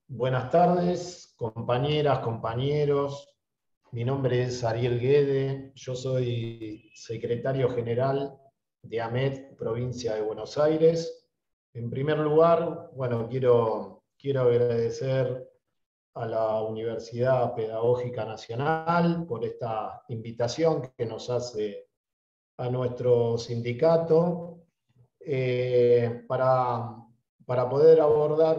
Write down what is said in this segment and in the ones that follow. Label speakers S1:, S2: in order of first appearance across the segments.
S1: Buenas tardes, compañeras, compañeros. Mi nombre es Ariel Guede, yo soy secretario general de AMET, provincia de Buenos Aires. En primer lugar, bueno, quiero agradecer a la Universidad Pedagógica Nacional por esta invitación que nos hace a nuestro sindicato para poder abordar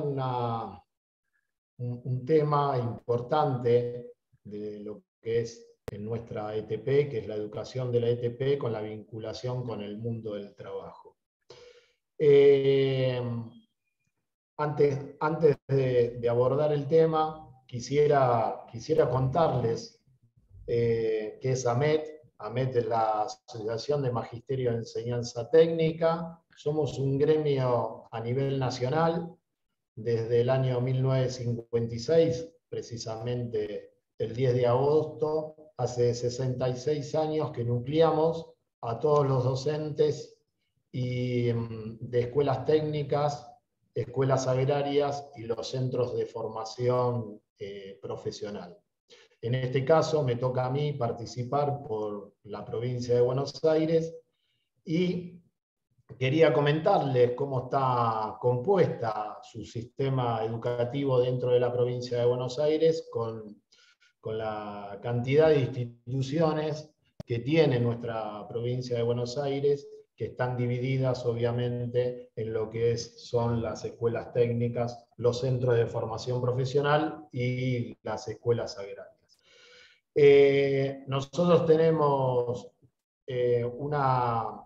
S1: un tema importante de lo que es en nuestra ETP, que es la educación de la ETP con la vinculación con el mundo del trabajo. Eh, antes de abordar el tema, quisiera contarles qué es AMET. AMET es la Asociación de Magisterio de Enseñanza Técnica. Somos un gremio a nivel nacional desde el año 1956, precisamente el 10 de agosto, hace 66 años que nucleamos a todos los docentes de escuelas técnicas, escuelas agrarias y los centros de formación profesional. En este caso me toca a mí participar por la provincia de Buenos Aires y quería comentarles cómo está compuesta su sistema educativo dentro de la provincia de Buenos Aires con la cantidad de instituciones que tiene nuestra provincia de Buenos Aires, que están divididas obviamente en lo que son las escuelas técnicas, los centros de formación profesional y las escuelas agrarias. Nosotros tenemos una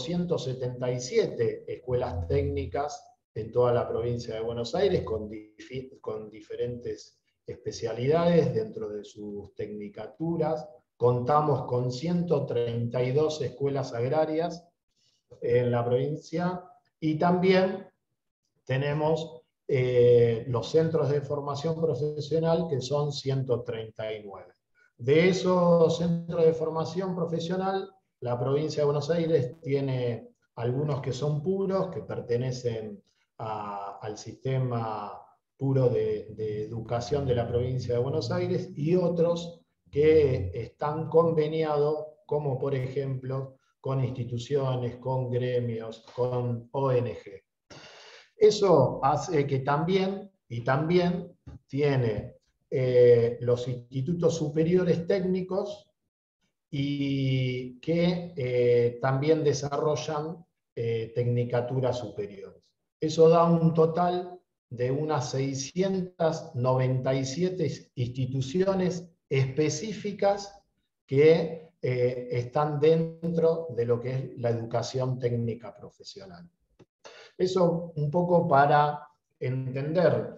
S1: 277 escuelas técnicas en toda la provincia de Buenos Aires con diferentes especialidades dentro de sus tecnicaturas. Contamos con 132 escuelas agrarias en la provincia y también tenemos los centros de formación profesional, que son 139. De esos centros de formación profesional, la provincia de Buenos Aires tiene algunos que son puros, que pertenecen al sistema puro de educación de la provincia de Buenos Aires, y otros que están conveniados, como por ejemplo con instituciones, con gremios, con ONG. Eso hace que también tiene los institutos superiores técnicos y que también desarrollan tecnicaturas superiores. Eso da un total de unas 697 instituciones específicas que están dentro de lo que es la educación técnica profesional. Eso un poco para entender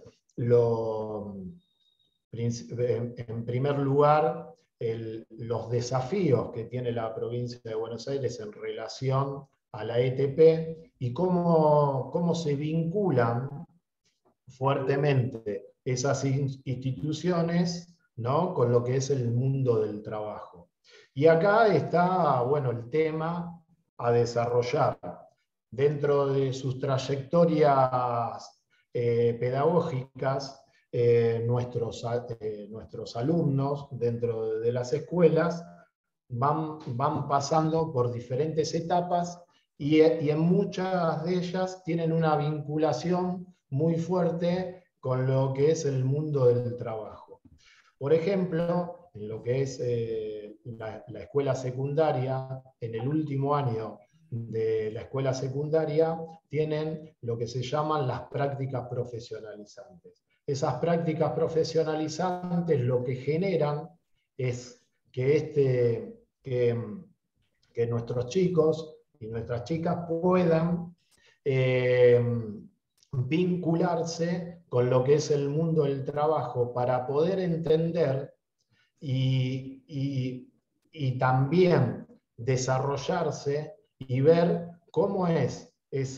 S1: en primer lugar los desafíos que tiene la provincia de Buenos Aires en relación a la ETP y cómo se vinculan fuertemente esas instituciones, ¿no?, con lo que es el mundo del trabajo. Y acá está, bueno, el tema a desarrollar dentro de sus trayectorias pedagógicas. Nuestros alumnos dentro de las escuelas van pasando por diferentes etapas y en muchas de ellas tienen una vinculación muy fuerte con lo que es el mundo del trabajo. Por ejemplo, en lo que es la escuela secundaria, en el último año de la escuela secundaria, tienen lo que se llaman las prácticas profesionalizantes. Esas prácticas profesionalizantes lo que generan es que nuestros chicos y nuestras chicas puedan vincularse con lo que es el mundo del trabajo para poder entender y también desarrollarse y ver cómo es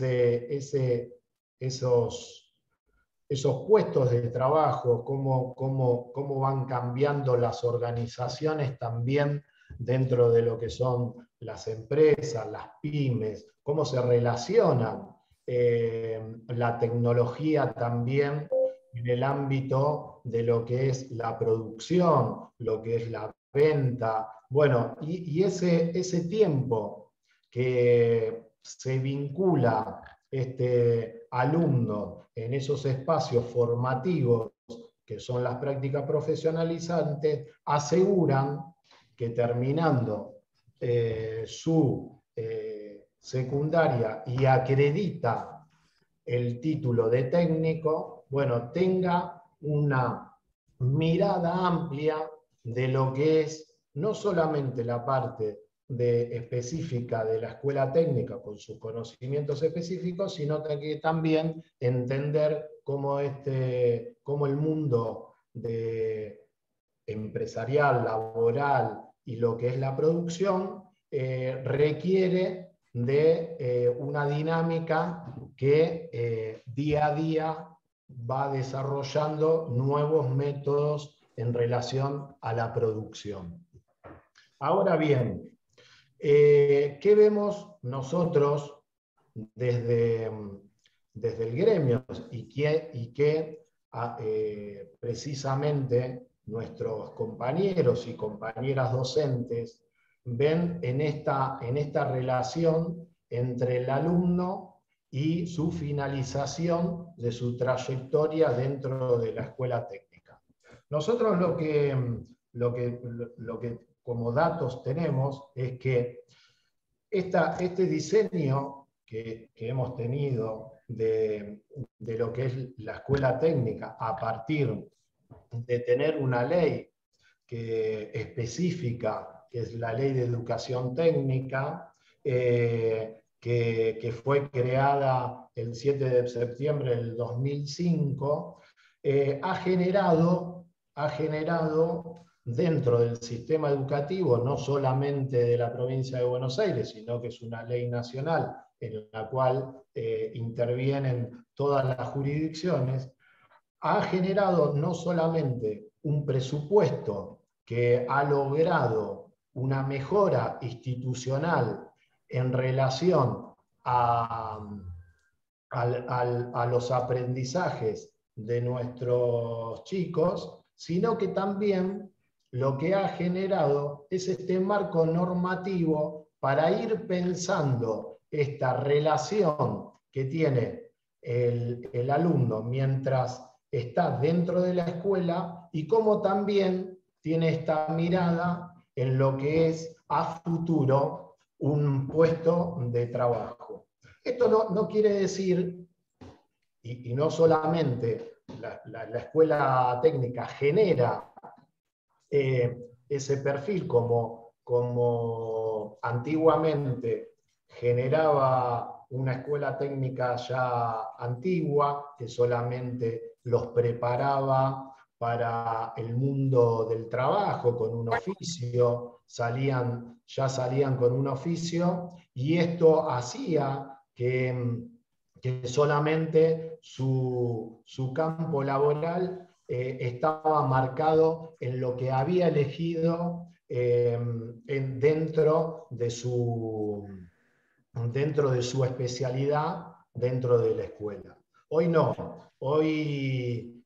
S1: esos puestos de trabajo, cómo van cambiando las organizaciones también dentro de lo que son las empresas, las pymes, cómo se relacionan la tecnología también en el ámbito de lo que es la producción, lo que es la venta. Bueno, y ese tiempo que se vincula este alumno en esos espacios formativos que son las prácticas profesionalizantes, aseguran que terminando su secundaria y acredita el título de técnico, bueno, tenga una mirada amplia de lo que es no solamente la parte específica de la escuela técnica con sus conocimientos específicos, sino que también entender cómo el mundo empresarial, laboral y lo que es la producción requiere de una dinámica que día a día va desarrollando nuevos métodos en relación a la producción. Ahora bien, ¿qué vemos nosotros desde el gremio y que precisamente nuestros compañeros y compañeras docentes ven en esta relación entre el alumno y su finalización de su trayectoria dentro de la escuela técnica? Nosotros lo que como datos tenemos es que este diseño que hemos tenido de lo que es la escuela técnica a partir de tener una ley específica, que es la Ley de Educación Técnica, que fue creada el 7 de septiembre del 2005, ha generado dentro del sistema educativo, no solamente de la provincia de Buenos Aires, sino que es una ley nacional en la cual intervienen todas las jurisdicciones, ha generado no solamente un presupuesto que ha logrado una mejora institucional en relación a los aprendizajes de nuestros chicos, sino que también lo que ha generado es este marco normativo para ir pensando esta relación que tiene el alumno mientras está dentro de la escuela y cómo también tiene esta mirada en lo que es a futuro un puesto de trabajo. Esto no quiere decir, y no solamente la escuela técnica genera ese perfil como antiguamente generaba una escuela técnica ya antigua, que solamente los preparaba para el mundo del trabajo con un oficio, ya salían con un oficio, y esto hacía que solamente su campo laboral estaba marcado en lo que había elegido dentro de su especialidad dentro de la escuela. Hoy no, hoy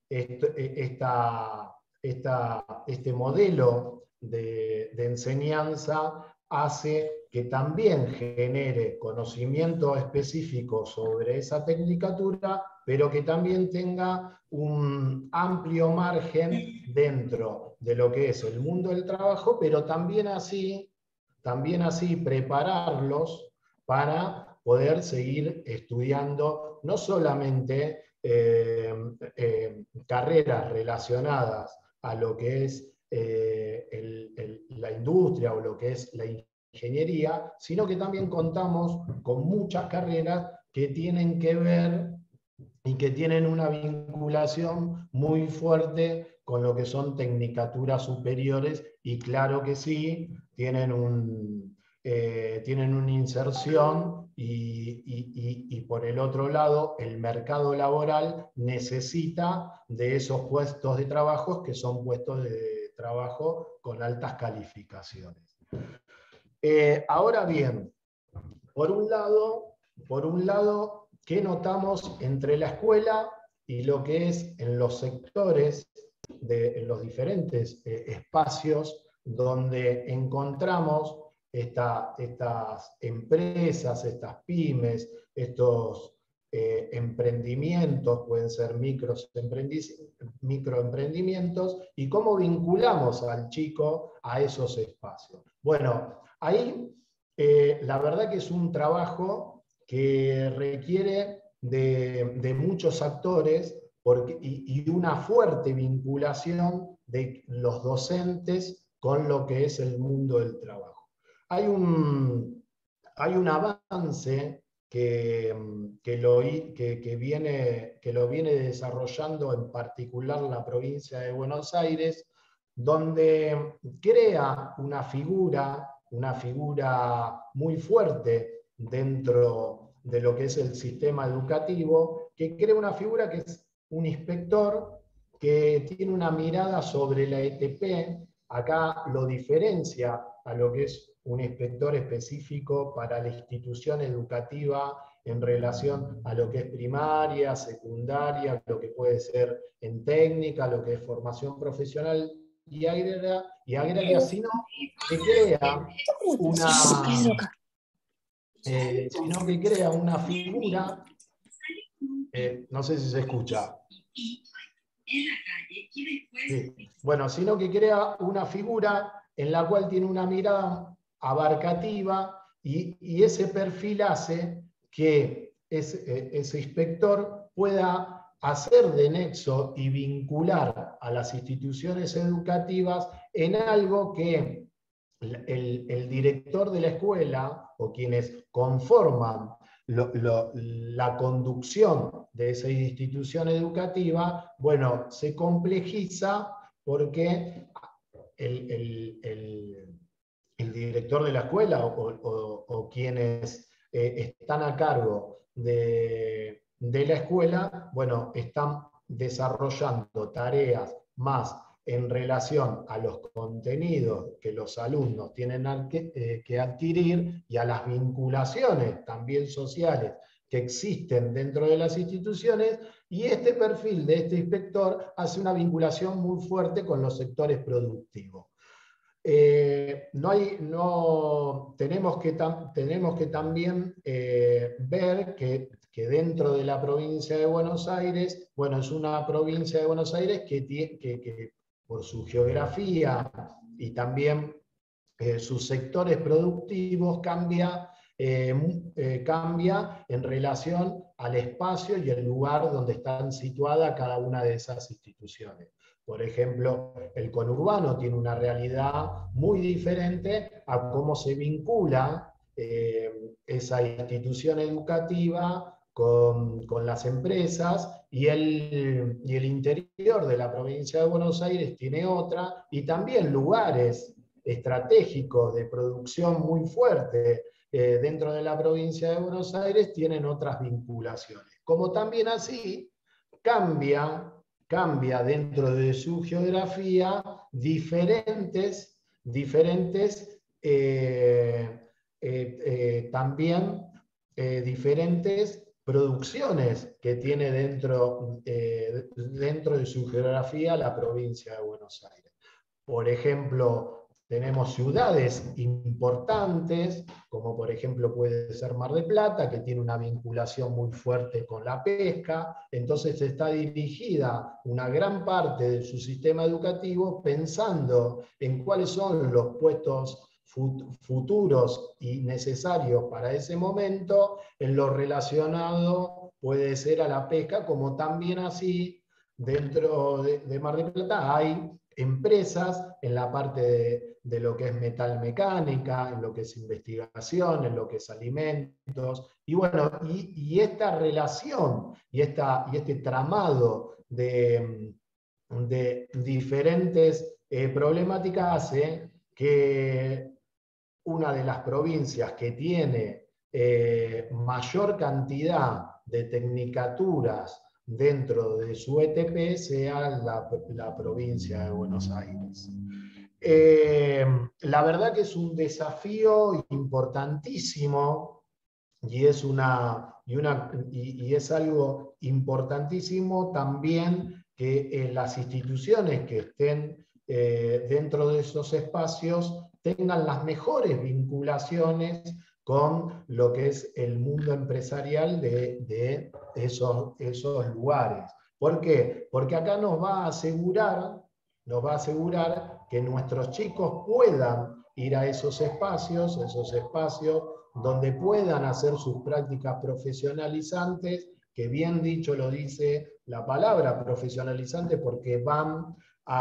S1: este modelo de enseñanza hace que también genere conocimiento específico sobre esa tecnicatura, pero que también tenga un amplio margen dentro de lo que es el mundo del trabajo, pero también así prepararlos para poder seguir estudiando no solamente carreras relacionadas a lo que es la industria o lo que es la ingeniería, sino que también contamos con muchas carreras que tienen que ver y que tienen una vinculación muy fuerte con lo que son tecnicaturas superiores, y claro que sí, tienen una inserción y por el otro lado el mercado laboral necesita de esos puestos de trabajo que son puestos de trabajo con altas calificaciones. Ahora bien, por un lado, ¿qué notamos entre la escuela y lo que es en los sectores, en los diferentes espacios donde encontramos estas empresas, estas pymes, estos emprendimientos, pueden ser microemprendimientos, y cómo vinculamos al chico a esos espacios. Bueno, ahí la verdad que es un trabajo que requiere de muchos actores y una fuerte vinculación de los docentes con lo que es el mundo del trabajo. Hay un avance que lo viene desarrollando en particular la provincia de Buenos Aires, donde crea una figura muy fuerte dentro de lo que es el sistema educativo, que crea una figura que es un inspector que tiene una mirada sobre la ETP. Acá lo diferencia a lo que es un inspector específico para la institución educativa en relación a lo que es primaria, secundaria, lo que puede ser en técnica, lo que es formación profesional y agraria, sino que crea una figura, no sé si se escucha. Sí. Bueno, sino que crea una figura en la cual tiene una mirada abarcativa y ese perfil hace que ese inspector pueda hacer de nexo y vincular a las instituciones educativas en algo que el director de la escuela o quienes conforman la conducción de esa institución educativa, bueno, se complejiza porque el director de la escuela o quienes están a cargo de la escuela, bueno, están desarrollando tareas más en relación a los contenidos que los alumnos tienen que adquirir y a las vinculaciones también sociales que existen dentro de las instituciones, y este perfil de este inspector hace una vinculación muy fuerte con los sectores productivos. Tenemos que también ver que dentro de la provincia de Buenos Aires, bueno, es una provincia de Buenos Aires que por su geografía y también sus sectores productivos cambia en relación al espacio y el lugar donde están situadas cada una de esas instituciones. Por ejemplo, el conurbano tiene una realidad muy diferente a cómo se vincula esa institución educativa con las empresas, y el interior de la provincia de Buenos Aires tiene otra, y también lugares estratégicos de producción muy fuerte dentro de la provincia de Buenos Aires tienen otras vinculaciones. Como también así cambia dentro de su geografía también diferentes producciones que tiene dentro de su geografía la provincia de Buenos Aires. Por ejemplo, tenemos ciudades importantes, como por ejemplo puede ser Mar del Plata, que tiene una vinculación muy fuerte con la pesca. Entonces está dirigida una gran parte de su sistema educativo pensando en cuáles son los puestos futuros y necesarios para ese momento, en lo relacionado puede ser a la pesca, como también así dentro de Mar del Plata hay empresas en la parte de lo que es metalmecánica, en lo que es investigación, en lo que es alimentos, y bueno, y esta relación y este tramado de diferentes problemáticas hace que una de las provincias que tiene mayor cantidad de tecnicaturas dentro de su ETP sea la provincia de Buenos Aires. La verdad que es un desafío importantísimo y es una y es algo importantísimo también que las instituciones que estén dentro de esos espacios tengan las mejores vinculaciones con lo que es el mundo empresarial de esos lugares. ¿Por qué? Porque acá nos va a asegurar que nuestros chicos puedan ir a esos espacios donde puedan hacer sus prácticas profesionalizantes, que bien dicho lo dice la palabra profesionalizante, porque van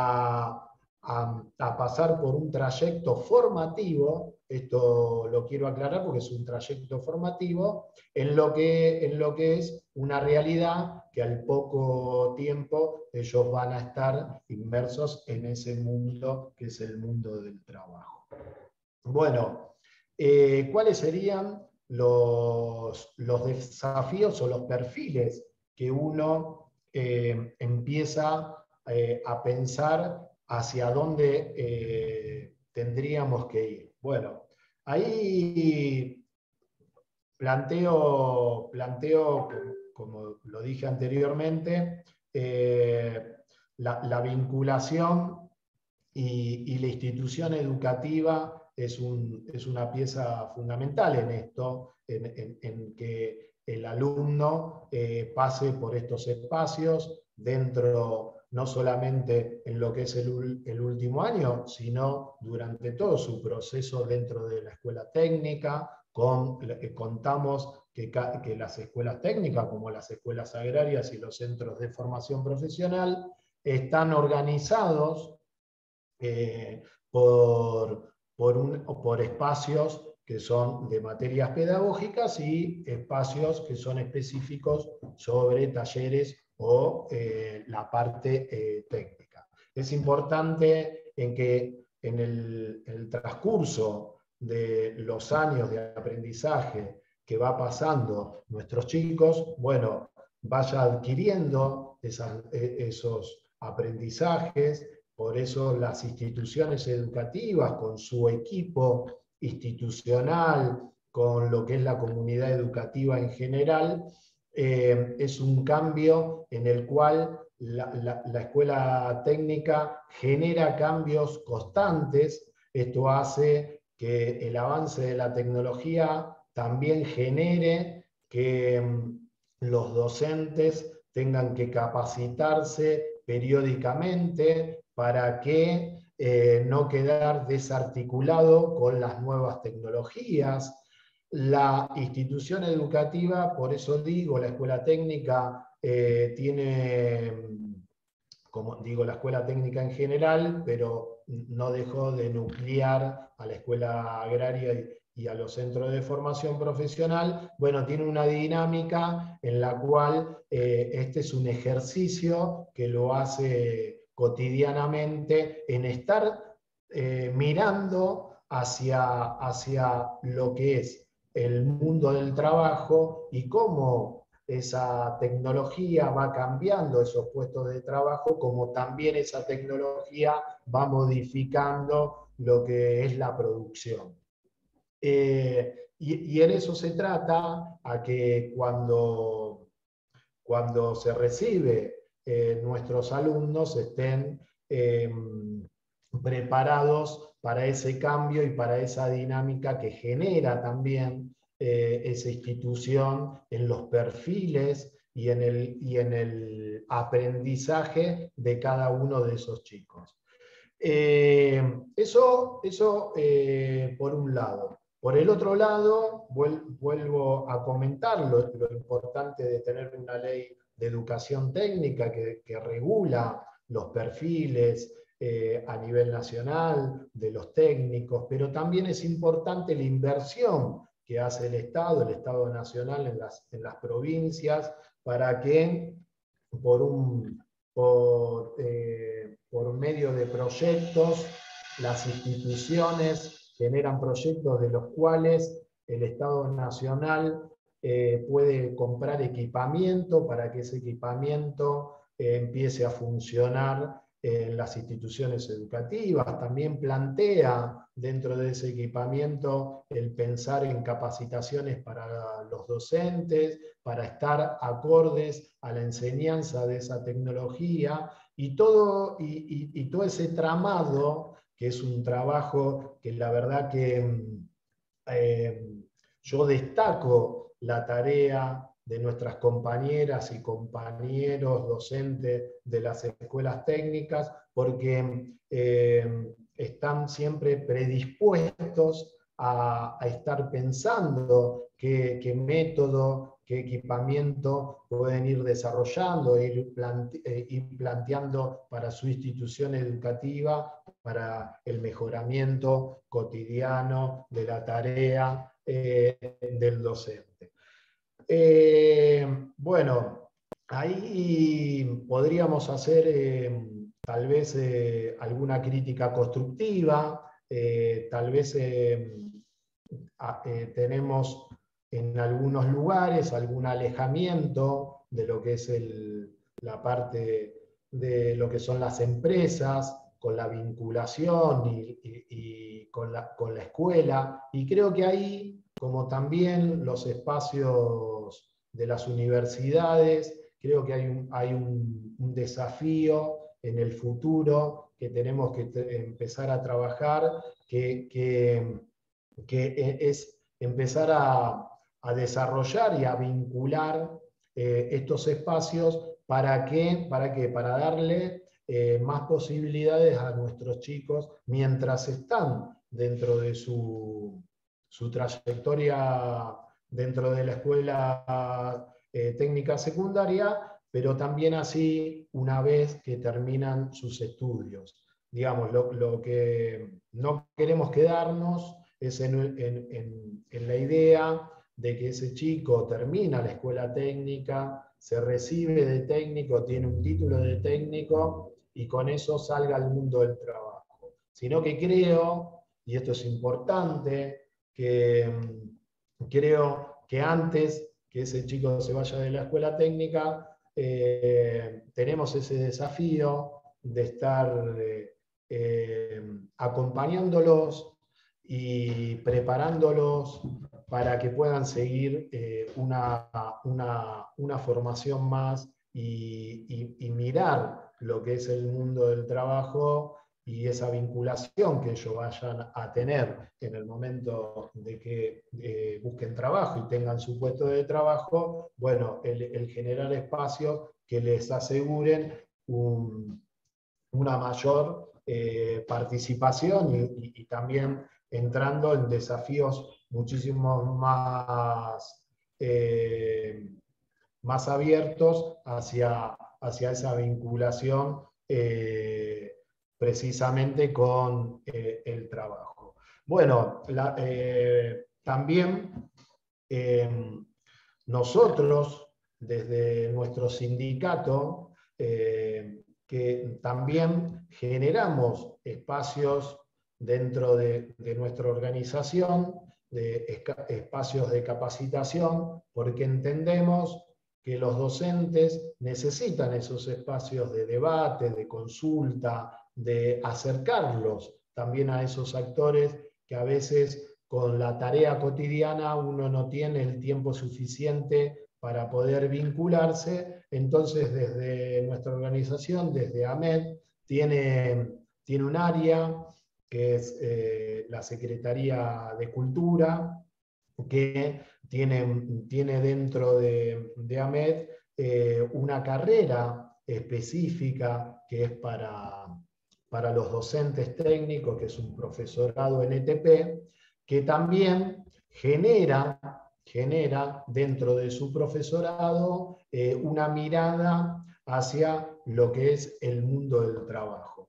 S1: a pasar por un trayecto formativo. Esto lo quiero aclarar porque es un trayecto formativo en lo que es una realidad que al poco tiempo ellos van a estar inmersos en ese mundo que es el mundo del trabajo. Bueno, ¿cuáles serían los desafíos o los perfiles que uno empieza a pensar hacia dónde tendríamos que ir? Bueno, ahí planteo, como lo dije anteriormente, la vinculación y la institución educativa es una pieza fundamental en esto, en que el alumno pase por estos espacios dentro, no solamente en lo que es el último año, sino durante todo su proceso dentro de la escuela técnica. Contamos que las escuelas técnicas, como las escuelas agrarias y los centros de formación profesional, están organizados por espacios que son de materias pedagógicas y espacios que son específicos sobre talleres o la parte técnica. Es importante en que en el transcurso de los años de aprendizaje que va pasando nuestros chicos, bueno, vaya adquiriendo esos aprendizajes. Por eso las instituciones educativas, con su equipo institucional, con lo que es la comunidad educativa en general, es un cambio en el cual la escuela técnica genera cambios constantes. Esto hace que el avance de la tecnología también genere que los docentes tengan que capacitarse periódicamente para que no quedar desarticulado con las nuevas tecnologías. La institución educativa, por eso digo, la escuela técnica tiene, como digo, la escuela técnica en general, pero no dejó de nuclear a la escuela agraria y a los centros de formación profesional. Bueno, tiene una dinámica en la cual este es un ejercicio que lo hace cotidianamente en estar mirando hacia lo que es el mundo del trabajo y cómo esa tecnología va cambiando esos puestos de trabajo, como también esa tecnología va modificando lo que es la producción. Y en eso se trata a que cuando se recibe nuestros alumnos estén preparados para ese cambio y para esa dinámica que genera también esa institución en los perfiles y en el aprendizaje de cada uno de esos chicos. Eso por un lado. Por el otro lado, vuelvo a comentar lo importante de tener una ley de educación técnica que regula los perfiles a nivel nacional de los técnicos, pero también es importante la inversión que hace el Estado nacional en las provincias, para que por medio de proyectos las instituciones generan proyectos de los cuales el Estado nacional puede comprar equipamiento para que ese equipamiento empiece a funcionar en las instituciones educativas, también plantea dentro de ese equipamiento el pensar en capacitaciones para los docentes, para estar acordes a la enseñanza de esa tecnología, y todo ese tramado, que es un trabajo que la verdad que yo destaco la tarea de nuestras compañeras y compañeros docentes de las escuelas técnicas, porque están siempre predispuestos a estar pensando qué método, qué equipamiento pueden ir desarrollando, ir planteando para su institución educativa, para el mejoramiento cotidiano de la tarea del docente. Bueno, ahí podríamos hacer tal vez alguna crítica constructiva, tal vez tenemos en algunos lugares algún alejamiento de lo que es la parte de lo que son las empresas, con la vinculación y con la escuela. Y creo que ahí, como también los espacios de las universidades, creo que hay un desafío en el futuro que tenemos que empezar a trabajar, que es empezar a desarrollar y a vincular estos espacios. ¿Para qué? Para darle más posibilidades a nuestros chicos mientras están dentro de su trayectoria dentro de la escuela técnica secundaria, pero también así una vez que terminan sus estudios. Digamos, lo que no queremos quedarnos es en la idea de que ese chico termina la escuela técnica, se recibe de técnico, tiene un título de técnico y con eso salga al mundo del trabajo. Sino que creo, y esto es importante, creo que antes que ese chico se vaya de la escuela técnica, tenemos ese desafío de estar acompañándolos y preparándolos para que puedan seguir una formación más y mirar lo que es el mundo del trabajo y esa vinculación que ellos vayan a tener en el momento de que busquen trabajo y tengan su puesto de trabajo. Bueno, el generar espacios que les aseguren una mayor participación y también entrando en desafíos muchísimo más abiertos hacia esa vinculación precisamente con el trabajo. Bueno, también nosotros, desde nuestro sindicato, que también generamos espacios dentro de nuestra organización, espacios de capacitación, porque entendemos que los docentes necesitan esos espacios de debate, de consulta, de acercarlos también a esos actores que a veces con la tarea cotidiana uno no tiene el tiempo suficiente para poder vincularse. Entonces, desde nuestra organización, desde AMED, tiene un área que es la Secretaría de Cultura, que tiene dentro de AMED una carrera específica que es para los docentes técnicos, que es un profesorado en ETP, que también genera dentro de su profesorado una mirada hacia lo que es el mundo del trabajo.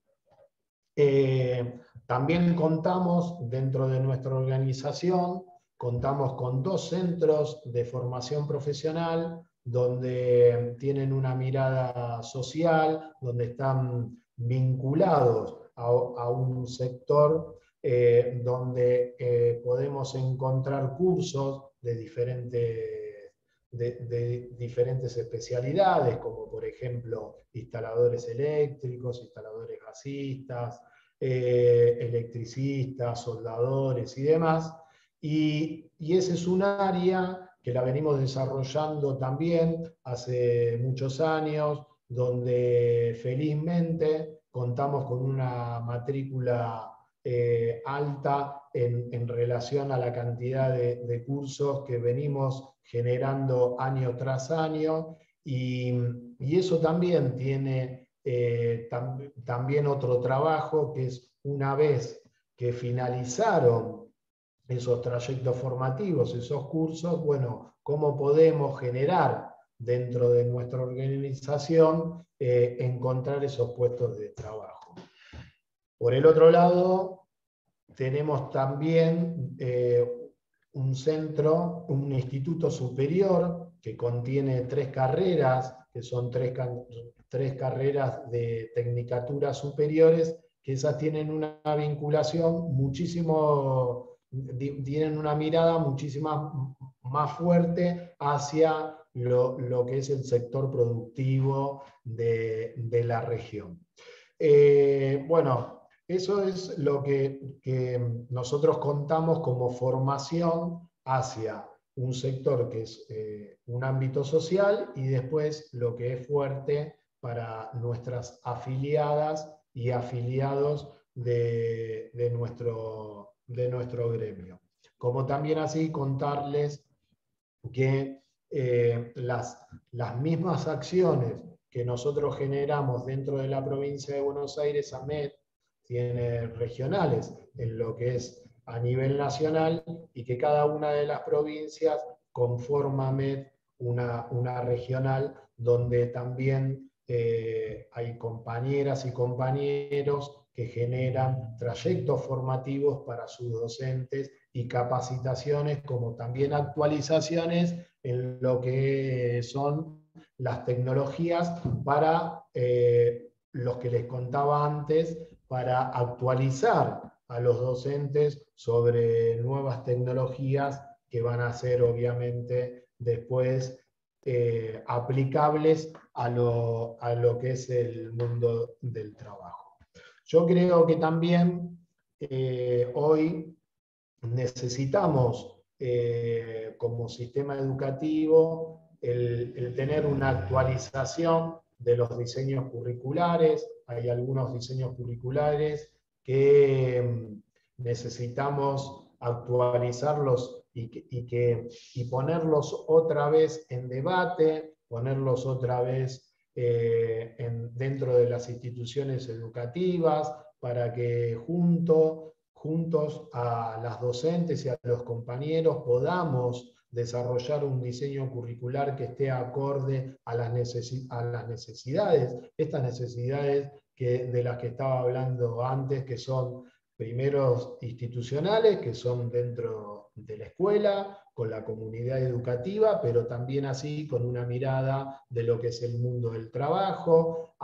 S1: También contamos dentro de nuestra organización, contamos con 2 centros de formación profesional donde tienen una mirada social, donde están vinculados a un sector donde podemos encontrar cursos de diferentes especialidades, como por ejemplo instaladores eléctricos, instaladores gasistas, electricistas, soldadores y demás. Y ese es un área que la venimos desarrollando también hace muchos años, donde felizmente contamos con una matrícula alta en relación a la cantidad de cursos que venimos generando año tras año, y eso también tiene también otro trabajo, que es una vez que finalizaron esos trayectos formativos, esos cursos, bueno, cómo podemos generar dentro de nuestra organización encontrar esos puestos de trabajo. Por el otro lado, tenemos también un centro, un instituto superior que contiene 3 carreras, que son tres carreras de tecnicaturas superiores, que esas tienen una vinculación tienen una mirada muchísimo más fuerte hacia lo que es el sector productivo de la región. Bueno, eso es lo que nosotros contamos como formación hacia un sector que es un ámbito social, y después lo que es fuerte para nuestras afiliadas y afiliados de nuestro gremio. Como también así contarles que las mismas acciones que nosotros generamos dentro de la provincia de Buenos Aires, AMET tiene regionales en lo que es a nivel nacional, y que cada una de las provincias conforma AMET una regional, donde también hay compañeras y compañeros que generan trayectos formativos para sus docentes y capacitaciones, como también actualizaciones en lo que son las tecnologías para los que les contaba antes, para actualizar a los docentes sobre nuevas tecnologías que van a ser obviamente después aplicables a lo que es el mundo del trabajo. Yo creo que también hoy necesitamos como sistema educativo el tener una actualización de los diseños curriculares. Hay algunos diseños curriculares que necesitamos actualizarlos y ponerlos otra vez en debate, ponerlos otra vez dentro de las instituciones educativas, para que juntos a las docentes y a los compañeros podamos desarrollar un diseño curricular que esté acorde a las necesidades, estas necesidades de las que estaba hablando antes, que son primeros institucionales, que son dentro de la escuela, con la comunidad educativa, pero también así con una mirada de lo que es el mundo del trabajo.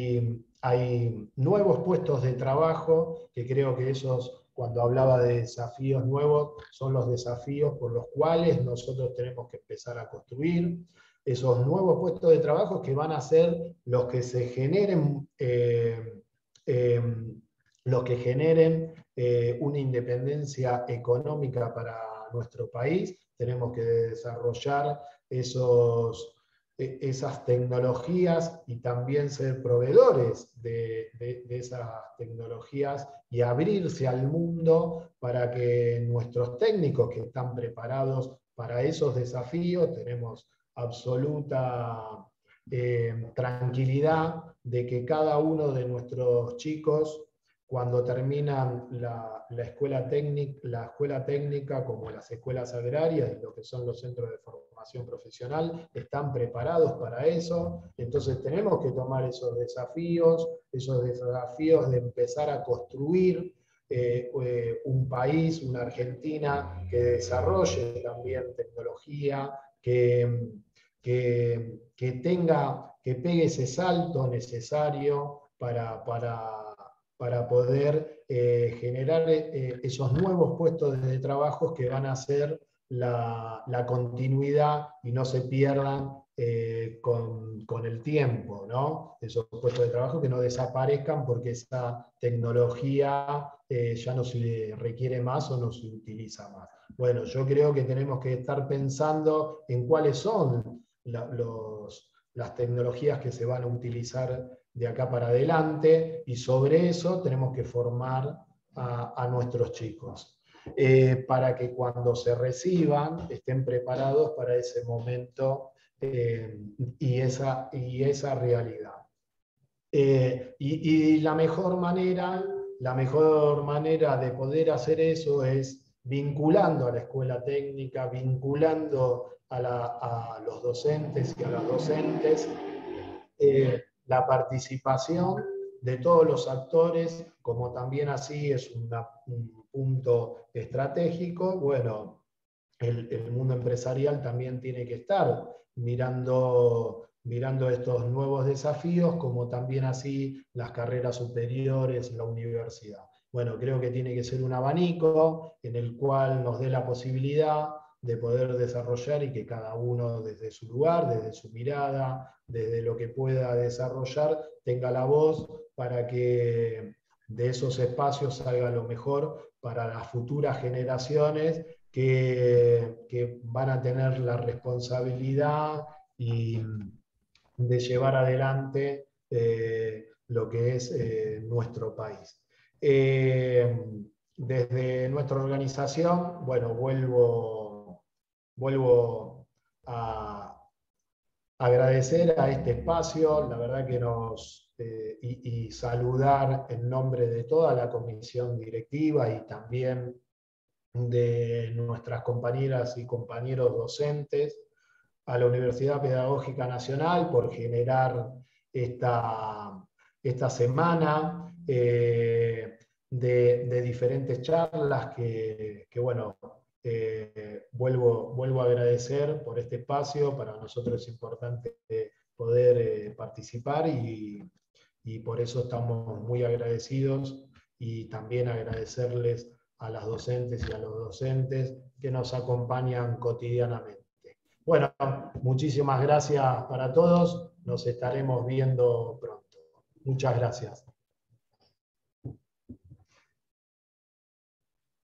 S1: Hay nuevos puestos de trabajo, que creo que esos, cuando hablaba de desafíos nuevos, son los desafíos por los cuales nosotros tenemos que empezar a construir esos nuevos puestos de trabajo, que van a ser los que se generen, una independencia económica para nuestro país. Tenemos que desarrollar esas tecnologías y también ser proveedores de esas tecnologías, y abrirse al mundo para que nuestros técnicos que están preparados para esos desafíos, tenemos absoluta tranquilidad de que cada uno de nuestros chicos, cuando terminan la escuela técnica, como las escuelas agrarias y lo que son los centros de formación profesional, están preparados para eso. Entonces tenemos que tomar esos desafíos de empezar a construir un país, una Argentina que desarrolle también tecnología, que pegue ese salto necesario para poder generar esos nuevos puestos de trabajo que van a ser la continuidad y no se pierdan con el tiempo, ¿no? Esos puestos de trabajo que no desaparezcan porque esa tecnología ya no se requiere más o no se utiliza más. Bueno, yo creo que tenemos que estar pensando en cuáles son las tecnologías que se van a utilizar de acá para adelante, y sobre eso tenemos que formar a nuestros chicos, para que cuando se reciban estén preparados para ese momento y esa realidad. Y la mejor manera de poder hacer eso es vinculando a la escuela técnica, vinculando a los docentes y a las docentes, la participación de todos los actores, como también así es un punto estratégico. Bueno, el mundo empresarial también tiene que estar mirando estos nuevos desafíos, como también así las carreras superiores, la universidad. Bueno, creo que tiene que ser un abanico en el cual nos dé la posibilidad de poder desarrollar, y que cada uno desde su lugar, desde su mirada, desde lo que pueda desarrollar, tenga la voz para que de esos espacios salga lo mejor para las futuras generaciones que van a tener la responsabilidad de llevar adelante lo que es nuestro país. Desde nuestra organización, bueno, vuelvo a agradecer a este espacio, la verdad que y saludar en nombre de toda la comisión directiva y también de nuestras compañeras y compañeros docentes, a la Universidad Pedagógica Nacional por generar esta semana de diferentes charlas bueno, vuelvo a agradecer por este espacio. Para nosotros es importante poder participar, y por eso estamos muy agradecidos, y también agradecerles a las docentes y a los docentes que nos acompañan cotidianamente. Bueno, muchísimas gracias para todos. Nos estaremos viendo pronto. Muchas gracias.